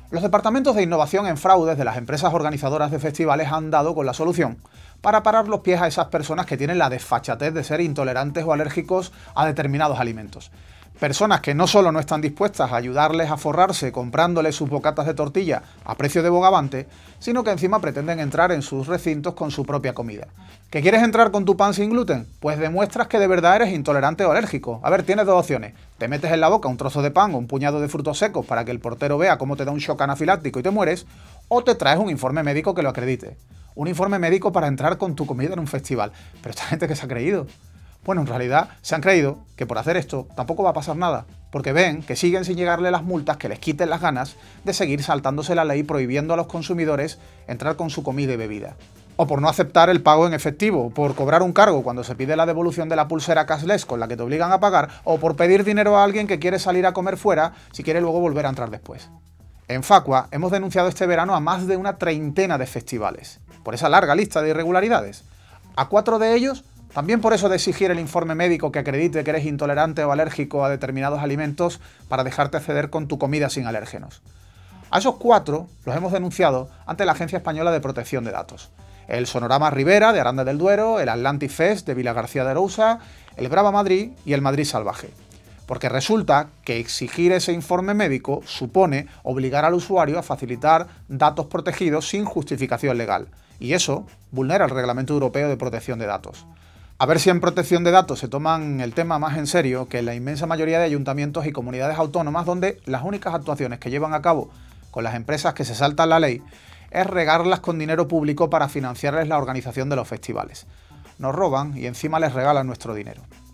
Los departamentos de innovación en fraudes de las empresas organizadoras de festivales han dado con la solución para parar los pies a esas personas que tienen la desfachatez de ser intolerantes o alérgicos a determinados alimentos. Personas que no solo no están dispuestas a ayudarles a forrarse comprándoles sus bocatas de tortilla a precio de bogavante, sino que encima pretenden entrar en sus recintos con su propia comida. ¿Que quieres entrar con tu pan sin gluten? Pues demuestras que de verdad eres intolerante o alérgico. A ver, tienes dos opciones. Te metes en la boca un trozo de pan o un puñado de frutos secos para que el portero vea cómo te da un shock anafiláctico y te mueres, o te traes un informe médico que lo acredite. Un informe médico para entrar con tu comida en un festival. Pero esta gente que se ha creído. Bueno, en realidad se han creído que por hacer esto tampoco va a pasar nada, porque ven que siguen sin llegarle las multas que les quiten las ganas de seguir saltándose la ley prohibiendo a los consumidores entrar con su comida y bebida. O por no aceptar el pago en efectivo, por cobrar un cargo cuando se pide la devolución de la pulsera cashless con la que te obligan a pagar, o por pedir dinero a alguien que quiere salir a comer fuera si quiere luego volver a entrar después. En Facua hemos denunciado este verano a más de una treintena de festivales, por esa larga lista de irregularidades. A 4 de ellos, también por eso de exigir el informe médico que acredite que eres intolerante o alérgico a determinados alimentos para dejarte acceder con tu comida sin alérgenos. A esos 4 los hemos denunciado ante la Agencia Española de Protección de Datos. El Sonorama Ribera de Aranda del Duero, el Atlantic Fest de Vilagarcía de Arousa, el Brava Madrid y el Madrid Salvaje. Porque resulta que exigir ese informe médico supone obligar al usuario a facilitar datos protegidos sin justificación legal. Y eso vulnera el Reglamento Europeo de Protección de Datos. A ver si en protección de datos se toman el tema más en serio que en la inmensa mayoría de ayuntamientos y comunidades autónomas, donde las únicas actuaciones que llevan a cabo con las empresas que se saltan la ley es regarlas con dinero público para financiarles la organización de los festivales. Nos roban y encima les regalan nuestro dinero.